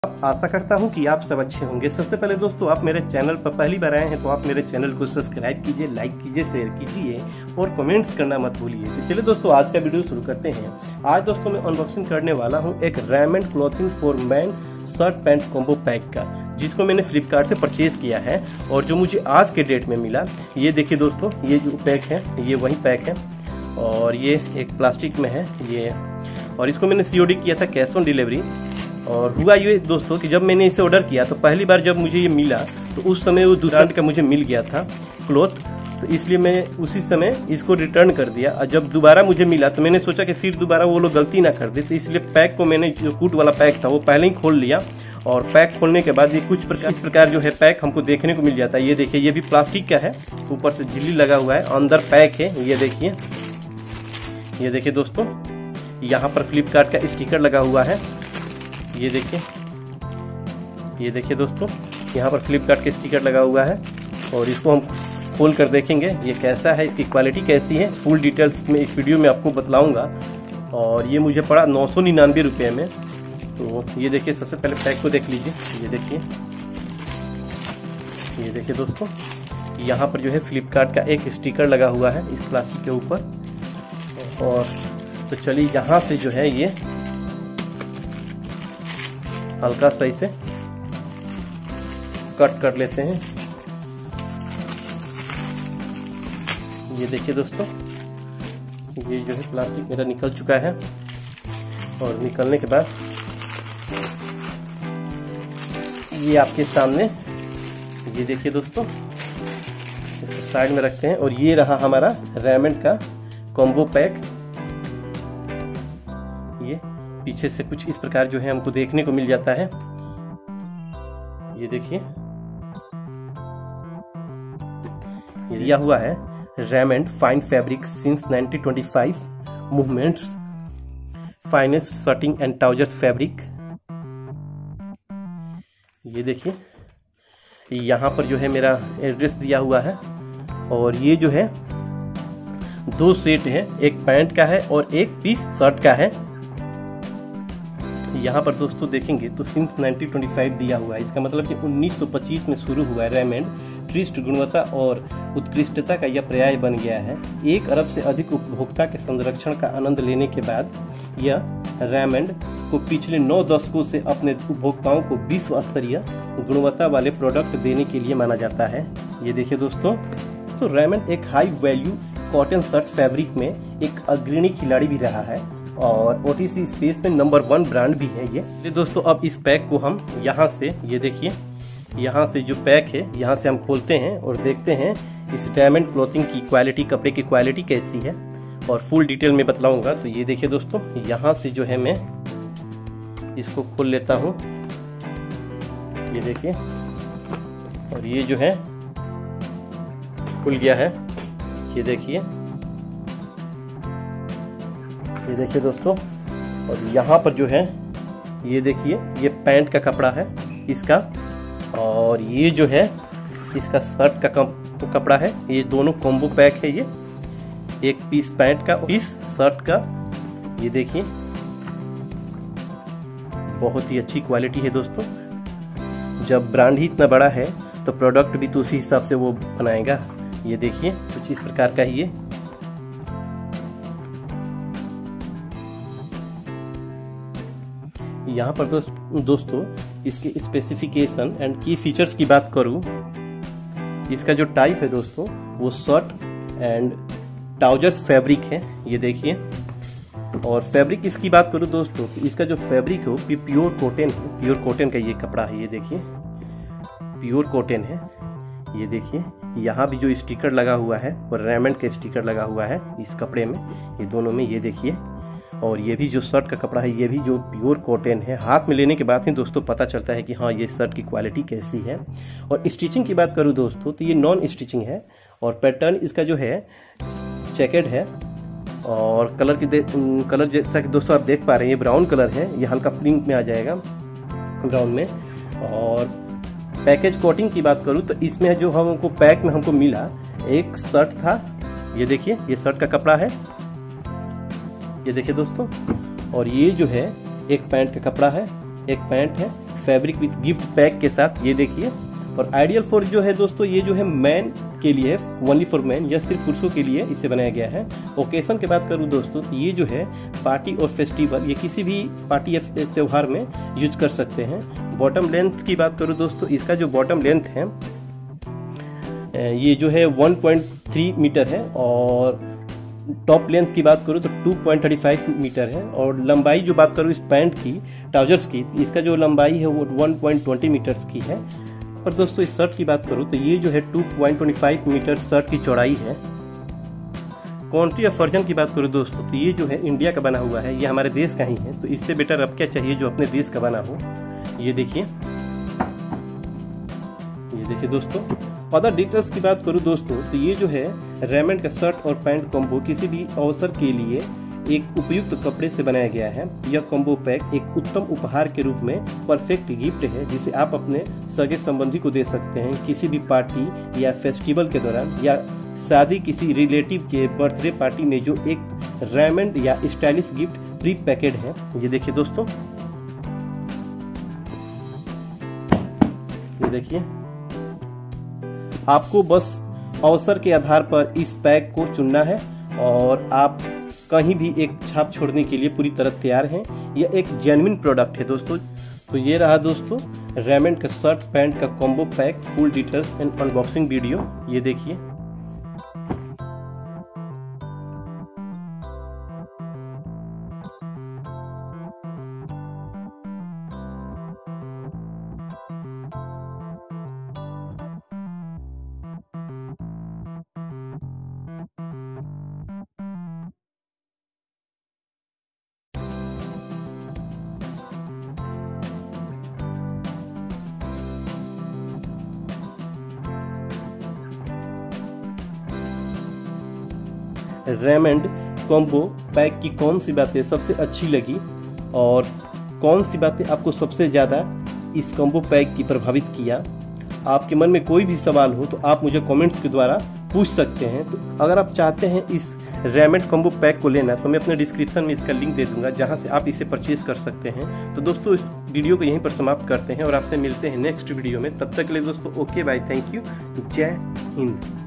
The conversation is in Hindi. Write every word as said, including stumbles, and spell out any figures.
आशा करता हूं कि आप सब अच्छे होंगे। सबसे पहले दोस्तों, आप मेरे चैनल पर पहली बार आए हैं तो आप मेरे चैनल को सब्सक्राइब कीजिए, लाइक कीजिए, शेयर कीजिए और कमेंट्स करना मत भूलिए। तो चलिए दोस्तों, आज का वीडियो शुरू करते हैं। आज दोस्तों मैं अनबॉक्सिंग करने वाला हूं एक Raymond clothing for man shirt pant combo pack का, जिसको मैंने फ्लिपकार्ट से परचेज किया है और जो मुझे आज के डेट में मिला। ये देखिए दोस्तों, ये जो पैक है ये वही पैक है और ये एक प्लास्टिक में है ये, और इसको मैंने सीओडी किया था, कैश ऑन डिलीवरी। और हुआ ये दोस्तों कि जब मैंने इसे ऑर्डर किया तो पहली बार जब मुझे ये मिला तो उस समय वो दूसरा का मुझे मिल गया था क्लॉथ, तो इसलिए मैं उसी समय इसको रिटर्न कर दिया। और जब दोबारा मुझे मिला तो मैंने सोचा कि फिर दोबारा वो लोग गलती ना कर दे, तो इसलिए पैक को मैंने जो कूट वाला पैक था वो पहले ही खोल लिया। और पैक खोलने के बाद ये कुछ प्रकार इस प्रकार जो है पैक हमको देखने को मिल जाता है। ये देखिए, ये भी प्लास्टिक का है, ऊपर से झिल्ली लगा हुआ है, अंदर पैक है। ये देखिए, ये देखिए दोस्तों, यहाँ पर फ्लिपकार्ट का स्टिकर लगा हुआ है। ये देखिए, ये देखिए दोस्तों, यहाँ पर फ्लिपकार्ट का स्टिकर लगा हुआ है और इसको हम खोल कर देखेंगे ये कैसा है, इसकी क्वालिटी कैसी है। फुल डिटेल्स में इस वीडियो में आपको बतलाऊंगा। और ये मुझे पड़ा नौ सौ निन्यानवे रुपये में। तो ये देखिए, सबसे पहले पैक को देख लीजिए। ये देखिए, ये देखिए दोस्तों, यहाँ पर जो है फ्लिपकार्ट का एक स्टिकर लगा हुआ है इस प्लास्टिक के ऊपर। और तो चलिए यहाँ से जो है ये हल्का सही से कट कर लेते हैं। ये देखिए दोस्तों, ये जो है प्लास्टिक मेरा निकल चुका है और निकलने के बाद ये आपके सामने, ये देखिए दोस्तों, इसको साइड में रखते हैं। और ये रहा हमारा रेमंड का कॉम्बो पैक। ये पीछे से कुछ इस प्रकार जो है हमको देखने को मिल जाता है। ये देखिए, ये दिया हुआ है Raymond fine fabric since nineteen twenty five movements finest shirting and trousers fabric. ये देखिए, यहाँ पर जो है मेरा एड्रेस दिया हुआ है और ये जो है दो सेट है, एक पैंट का है और एक पीस शर्ट का है। यहाँ पर दोस्तों देखेंगे तो सिंस नाइनटीन ट्वेंटी फाइव दिया हुआ है, इसका मतलब कि उन्नीस सौ पच्चीस में शुरू हुआ है। रेमंड उत्कृष्ट गुणवत्ता और उत्कृष्टता का यह पर्याय बन गया है। एक अरब से अधिक उपभोक्ता के संरक्षण का आनंद लेने के बाद यह रेमंड को पिछले नौ दशकों से अपने उपभोक्ताओं को विश्व स्तरीय गुणवत्ता वाले प्रोडक्ट देने के लिए माना जाता है। ये देखिए दोस्तों, तो रेमंड एक high value cotton shirt fabric में एक अग्रणी खिलाड़ी भी रहा है और ओटीसी स्पेस में नंबर वन ब्रांड भी है ये। ये दोस्तों, अब इस पैक को हम यहाँ से, ये देखिए, यहाँ से जो पैक है यहाँ से हम खोलते हैं और देखते हैं इस रेमंड क्लॉथिंग की क्वालिटी, कपड़े की क्वालिटी कैसी है और फुल डिटेल में बतलाऊंगा। तो ये देखिए दोस्तों, यहाँ से जो है मैं इसको खोल लेता हूँ। ये देखिए, और ये जो है खुल गया है। ये देखिए, ये देखिए दोस्तों, और यहाँ पर जो है ये देखिए, ये पैंट का कपड़ा है इसका, और ये जो है इसका शर्ट का कपड़ा है। ये दोनों कॉम्बो पैक है, ये एक पीस पैंट का, पीस शर्ट का। ये देखिए, बहुत ही अच्छी क्वालिटी है दोस्तों। जब ब्रांड ही इतना बड़ा है तो प्रोडक्ट भी तो उसी हिसाब से वो बनाएगा। ये देखिए, कुछ इस प्रकार का ही ये। यहाँ पर दोस्त, दोस्तों इसके स्पेसिफिकेशन एंड की फीचर्स की बात करूँ, इसका जो टाइप है दोस्तों वो शर्ट एंड ट्राउजर्स फैब्रिक है। ये देखिए, और फैब्रिक इसकी बात करूँ दोस्तों, इसका जो फैब्रिक है वो प्योर कॉटन है। प्योर कॉटन का ये कपड़ा है। ये देखिए, प्योर कॉटन है। ये देखिए, यहाँ भी जो स्टिकर लगा हुआ है वो रेमंड का स्टिकर लगा हुआ है इस कपड़े में, ये दोनों में। ये देखिए, और ये भी जो शर्ट का कपड़ा है ये भी जो प्योर कॉटन है। हाथ में लेने के बाद ही दोस्तों पता चलता है कि हाँ, ये शर्ट की क्वालिटी कैसी है। और स्टिचिंग की बात करूँ दोस्तों तो ये नॉन स्टिचिंग है और पैटर्न इसका जो है चेकेड है। और कलर की कलर जैसा कि दोस्तों आप देख पा रहे हैं, ये ब्राउन कलर है, ये हल्का पिंक में आ जाएगा, ब्राउन में। और पैकेज कोटिंग की बात करूँ तो इसमें जो हमको पैक में हमको मिला एक शर्ट था। ये देखिए, ये शर्ट का कपड़ा है। ये देखिए दोस्तों, और ये जो है एक पैंट का कपड़ा है, एक पैंट है, फैब्रिक विथ गिफ्ट पैक के साथ, ये देखिए। और आइडियल फॉर जो है दोस्तों, ये जो है मैन के लिए है, ओनली फॉर मैन, या सिर्फ पुरुषों के लिए इसे बनाया गया है। ओकेशन की बात करूँ दोस्तों, तो ये जो है पार्टी और फेस्टिवल, ये किसी भी पार्टी या त्यौहार में यूज कर सकते हैं। बॉटम लेंथ की बात करूँ दोस्तों, इसका जो बॉटम लेंथ है ये जो है वन पॉइंट थ्री मीटर है, और टॉप लेंथ की बात करूँ तो two point thirty five metre है। और लंबाई जो बात करूँ इस पैंट की, ट्राउजर्स की, इसका जो लंबाई है वो one point two zero metres की है। और दोस्तों इस शर्ट की बात करूँ तो ये जो है two point two five metre shirt की चौड़ाई है। क्वांटिटी ऑफ वर्जन की बात करूँ दोस्तों, तो ये जो है इंडिया का बना हुआ है, ये हमारे देश का ही है, तो इससे बेटर अब क्या चाहिए जो अपने देश का बना हो। ये देखिए, ये देखिए दोस्तों। अदर डिटेल्स की बात करूँ दोस्तों, तो ये जो है रेमंड का शर्ट और पैंट कॉम्बो किसी भी अवसर के लिए एक उपयुक्त कपड़े से बनाया गया है। यह कॉम्बो पैक एक उत्तम उपहार के रूप में परफेक्ट गिफ्ट है, जिसे आप अपने सगे संबंधी को दे सकते हैं किसी भी पार्टी या फेस्टिवल के दौरान, या शादी किसी रिलेटिव के बर्थडे पार्टी में, जो एक रेमंड या स्टाइलिश गिफ्ट प्री पैकेड है। ये देखिए दोस्तों, ये देखिए। आपको बस अवसर के आधार पर इस पैक को चुनना है और आप कहीं भी एक छाप छोड़ने के लिए पूरी तरह तैयार हैं। यह एक जेन्युइन प्रोडक्ट है दोस्तों। तो ये रहा दोस्तों रेमंड का शर्ट पैंट का combo pack, full details and unboxing video, ये देखिए। रेमंड कॉम्बो पैक की कौन सी बातें सबसे अच्छी लगी और कौन सी बातें आपको सबसे ज़्यादा इस कॉम्बो पैक की प्रभावित किया? आपके मन में कोई भी सवाल हो तो आप मुझे कमेंट्स के द्वारा पूछ सकते हैं। तो अगर आप चाहते हैं इस रेमंड कॉम्बो पैक को लेना, तो मैं अपने डिस्क्रिप्शन में इसका लिंक दे दूंगा, जहां से आप इसे परचेज कर सकते हैं। तो दोस्तों इस वीडियो को यहीं पर समाप्त करते हैं और आपसे मिलते हैं नेक्स्ट वीडियो में। तब तक के लिए दोस्तों ओके बाय, थैंक यू, जय हिंद।